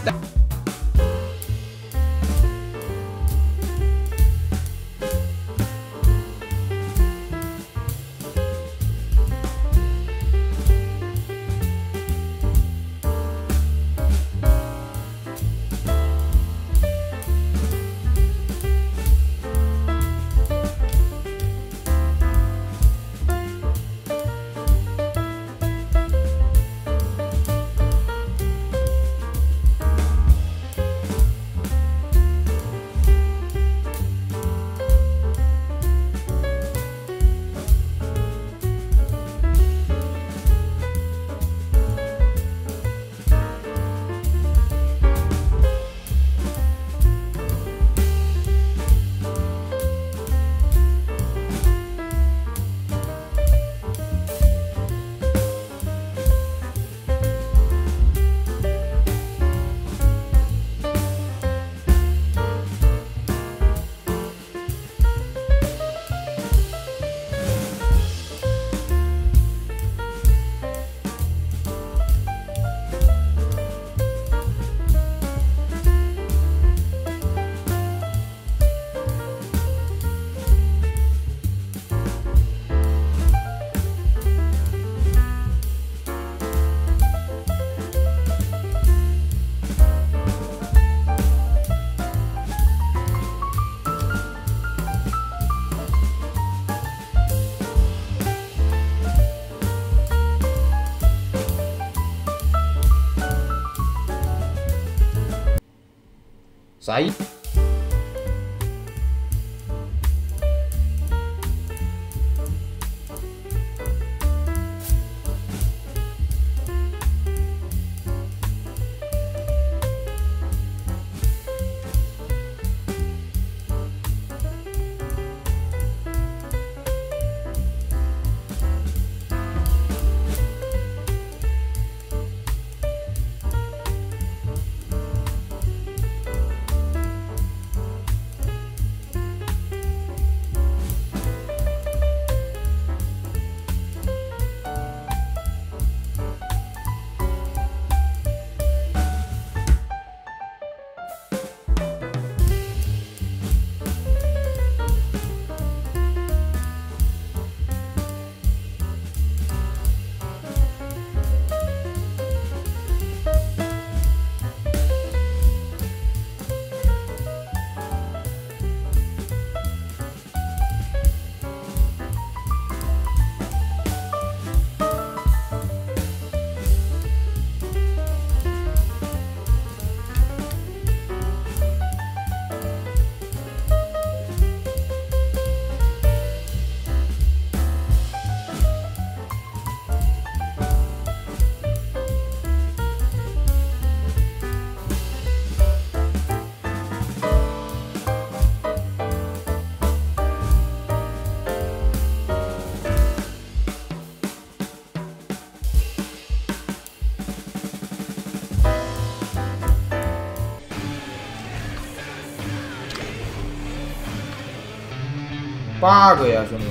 啥意？8个呀，兄弟们！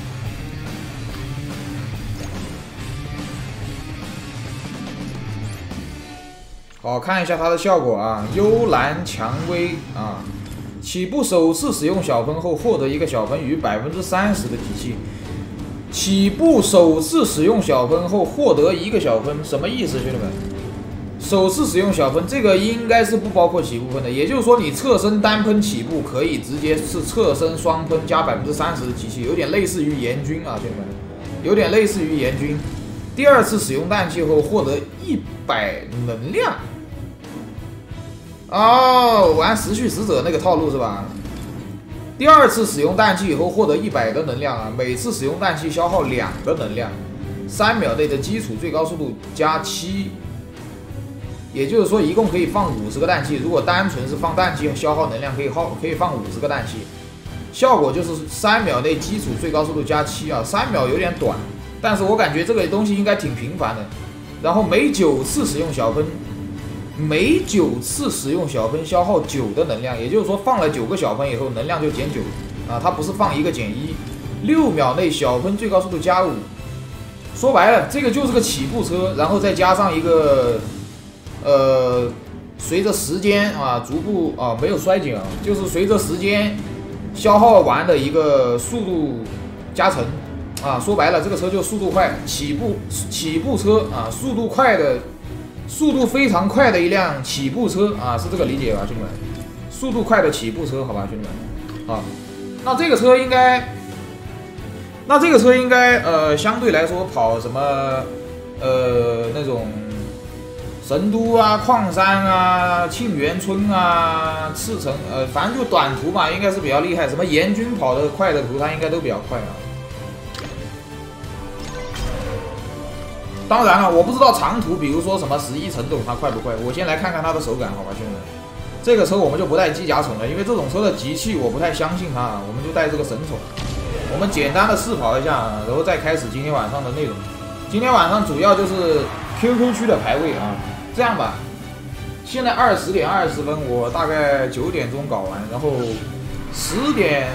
好，看一下它的效果啊，幽蓝蔷薇啊，起步首次使用小分后获得一个小分与30%的体系。起步首次使用小分后获得一个小分，什么意思，兄弟们？首次使用小分，这个应该是不包括起步分的，也就是说你侧身单喷起步可以直接是侧身双喷加30%的体系，有点类似于炎军啊，兄弟们，有点类似于炎军。第二次使用氮气后获得100能量。哦，玩时序使者那个套路是吧？第二次使用氮气以后获得100的能量啊，每次使用氮气消耗2个能量，3秒内的基础最高速度加7。也就是说，一共可以放50个氮气。如果单纯是放氮气消耗能量，可以放50个氮气。效果就是3秒内基础最高速度加7啊，3秒有点短，但是我感觉这个东西应该挺频繁的。然后每9次使用小分，每9次使用小分消耗9的能量，也就是说放了9个小分以后，能量就减9啊，它不是放1个减1。6秒内小分最高速度加5。说白了，这个就是个起步车，然后再加上一个随着时间啊逐步没有衰减啊，就是随着时间消耗完的一个速度加成啊。说白了，这个车就速度快，起步车啊，速度非常快的一辆起步车啊，是这个理解吧，兄弟们？速度快的起步车，好吧，兄弟们啊。那这个车应该相对来说跑什么那种神都啊、矿山啊、沁园春啊、赤城反正就短途嘛，应该是比较厉害。什么严军跑得快的途，它应该都比较快啊。当然了，我不知道长途，比如说什么11陈董它快不快。我先来看看它的手感，好吧，兄弟们。这个车我们就不带机甲宠了，因为这种车的集气我不太相信它啊。我们就带这个神宠，我们简单的试跑一下，然后再开始今天晚上的内容。今天晚上主要就是 QQ 区的排位啊。这样吧，现在20点20分，我大概9点钟搞完，然后10点，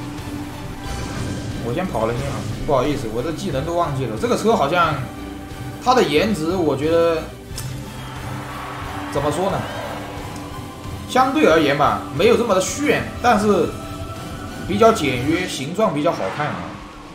我先跑了先啊，不好意思，我的技能都忘记了。这个车好像它的颜值，我觉得怎么说呢？相对而言吧，没有这么的炫，但是比较简约，形状比较好看啊。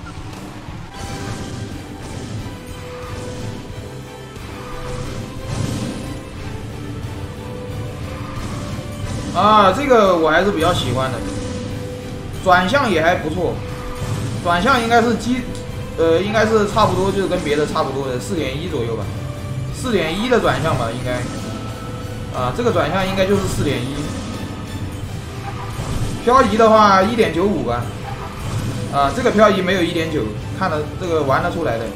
啊，这个我还是比较喜欢的，转向也还不错，转向应该是应该是差不多，就是跟别的差不多的4.1左右吧，4.1的转向吧，应该。啊，这个转向应该就是4.1，漂移的话1.95吧，啊，这个漂移没有1.9，看得这个玩得出来的。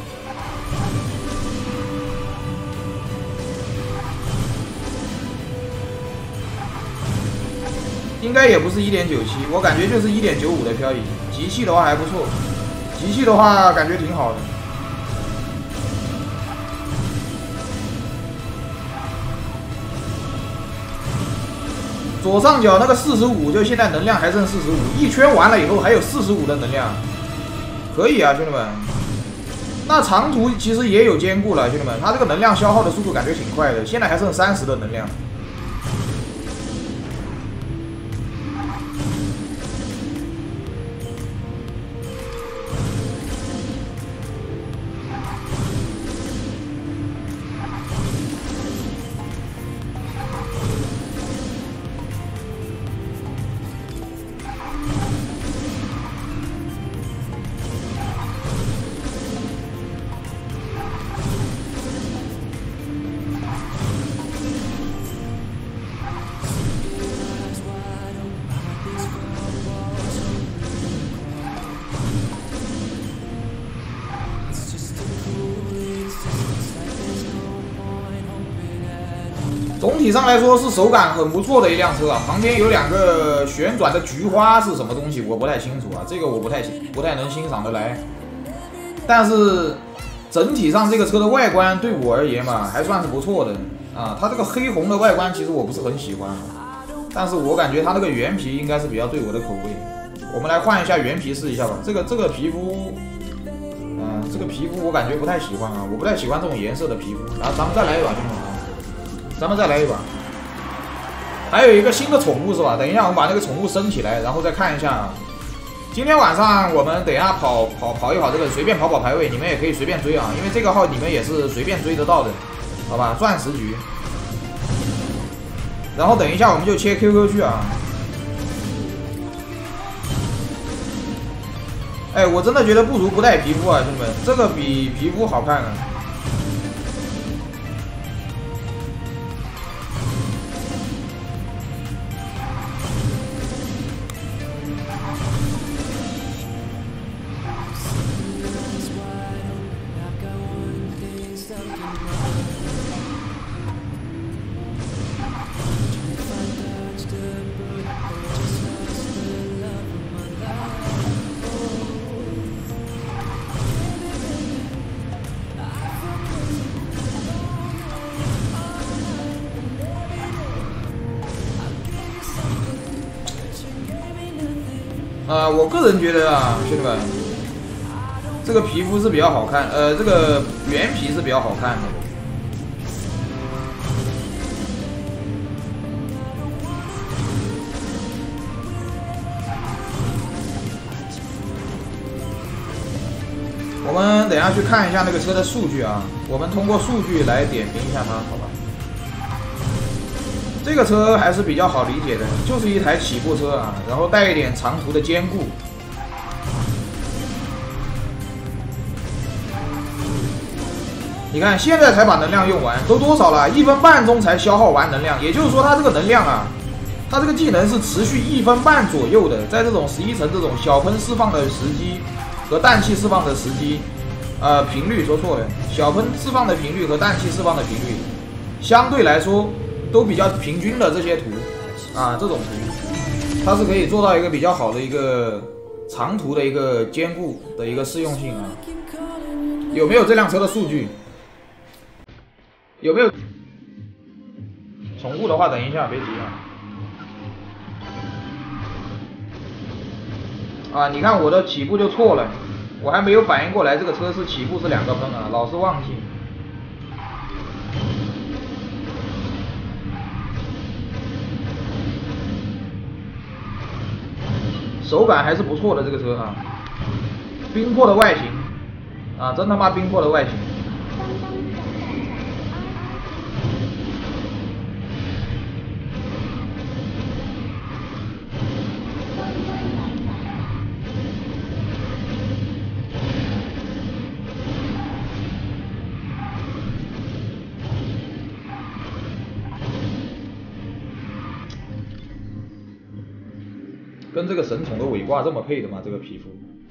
应该也不是1.97，我感觉就是1.95的漂移，集气的话还不错，集气的话感觉挺好的。左上角那个45，就现在能量还剩45，一圈完了以后还有45的能量，可以啊，兄弟们。那长途其实也有兼顾了，兄弟们，它这个能量消耗的速度感觉挺快的，现在还剩30的能量。总体上来说是手感很不错的一辆车啊，旁边有2个旋转的菊花是什么东西，我不太清楚啊，这个我不太能欣赏得来。但是整体上这个车的外观对我而言嘛，还算是不错的啊。它这个黑红的外观其实我不是很喜欢，但是我感觉它那个原皮应该是比较对我的口味。我们来换一下原皮试一下吧。这个皮肤，这个皮肤我感觉不太喜欢啊，我不太喜欢这种颜色的皮肤。然后咱们再来一把，兄弟们。咱们再来一把，还有一个新的宠物是吧？等一下我们把那个宠物升起来，然后再看一下。今天晚上我们等一下跑一跑这个随便跑排位，你们也可以随便追啊，因为这个号你们也是随便追得到的，好吧？钻石局。然后等一下我们就切 QQ 区啊。哎，我真的觉得不如不带皮肤啊，兄弟们，这个比皮肤好看啊。我个人觉得啊，兄弟们，这个皮肤是比较好看，这个原皮是比较好看的。 我们等一下去看一下那个车的数据啊，我们通过数据来点评一下它，好吧？这个车还是比较好理解的，就是一台起步车啊，然后带一点长途的兼顾。你看现在才把能量用完，都多少了？1分半钟才消耗完能量，也就是说它这个能量啊，它这个技能是持续1分半左右的，在这种11层这种小喷释放的时机和氮气释放的时机，频率说错了，小喷释放的频率和氮气释放的频率相对来说都比较平均的这些图啊，这种图它是可以做到一个比较好的一个长途的一个兼顾的一个适用性啊。有没有这辆车的数据？有没有宠物的话，等一下别急啊！你看我的起步就错了，我还没有反应过来这个车是起步是2个喷啊，老是忘记。手感还是不错的这个车啊，冰魄的外形啊，真他妈冰魄的外形。跟这个神宠的尾挂这么配的吗？这个皮肤。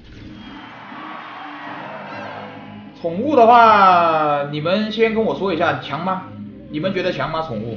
宠物的话，你们先跟我说一下强吗？你们觉得强吗？宠物？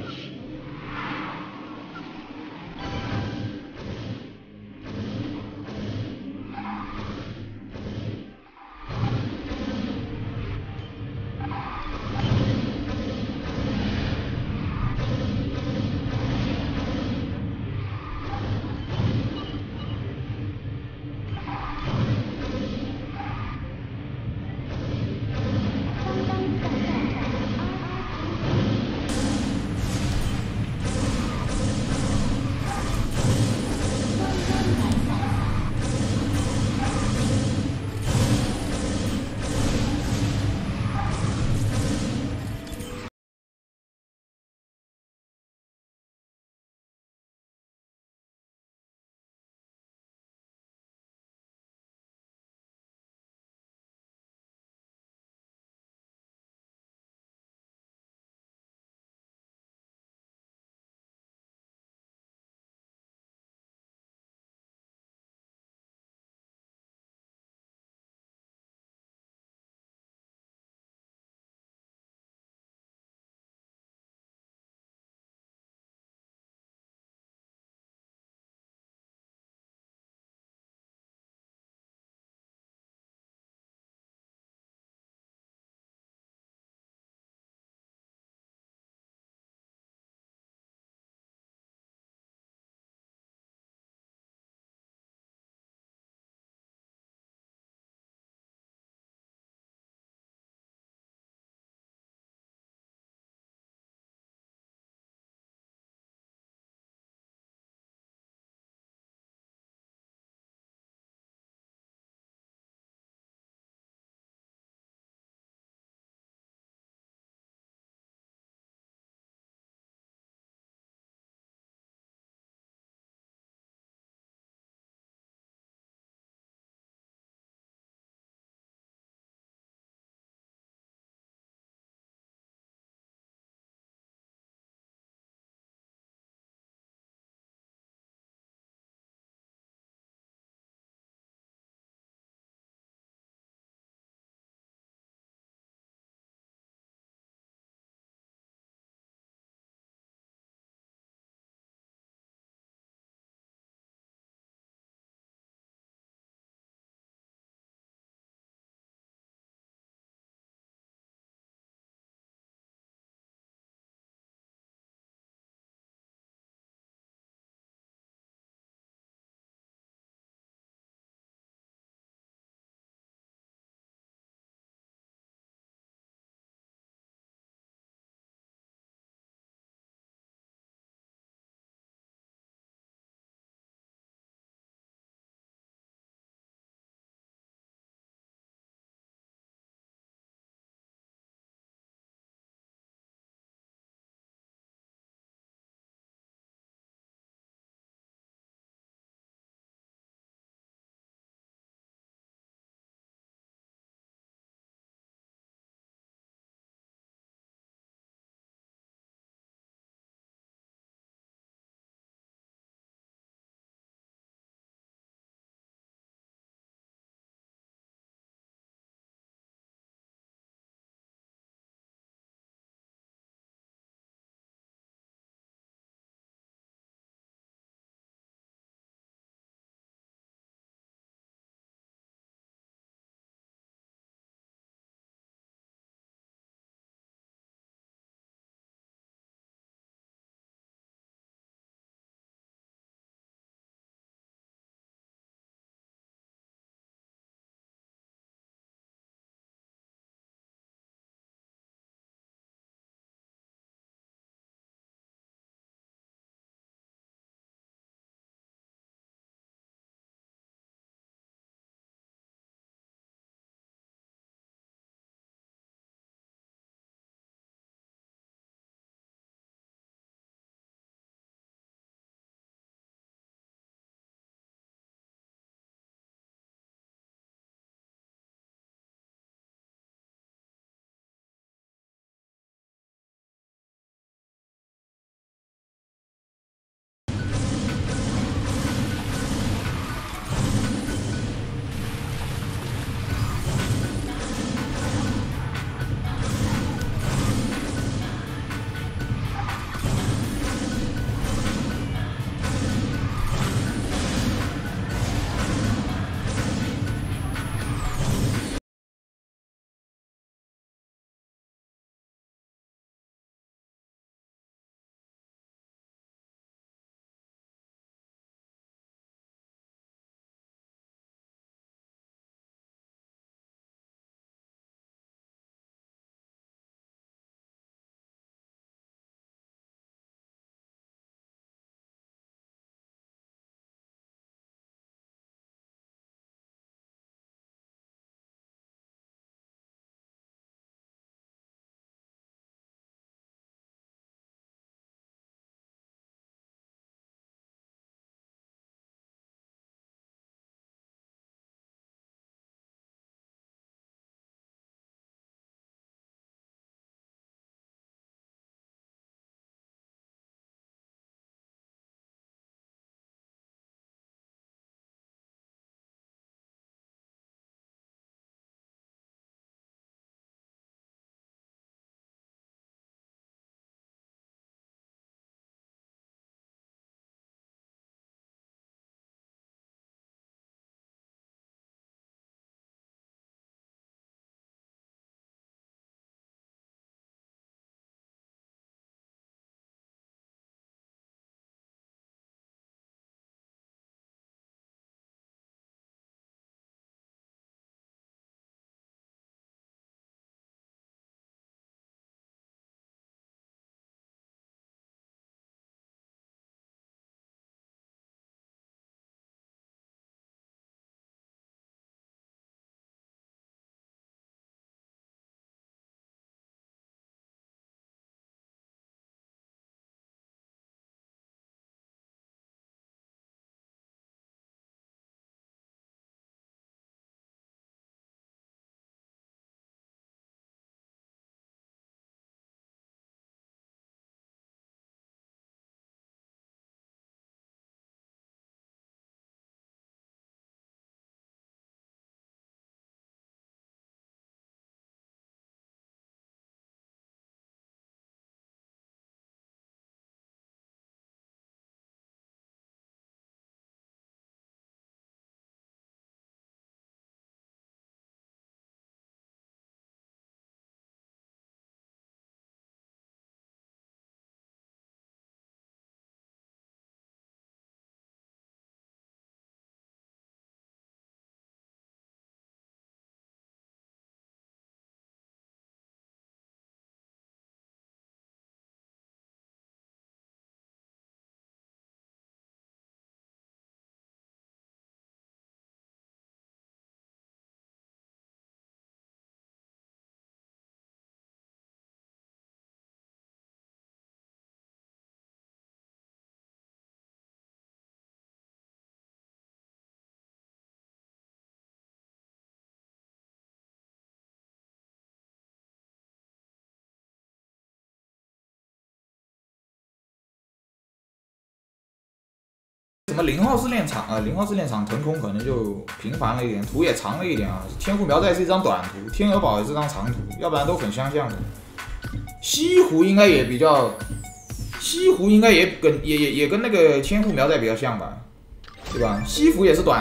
么0号试炼场啊？0号试炼场腾空可能就频繁了一点，图也长了一点啊。天赋苗寨是一张短图，天鹅堡也是张长图，要不然都很相像的。西湖应该也比较，西湖应该也跟那个天赋苗寨比较像吧，对吧？西湖也是短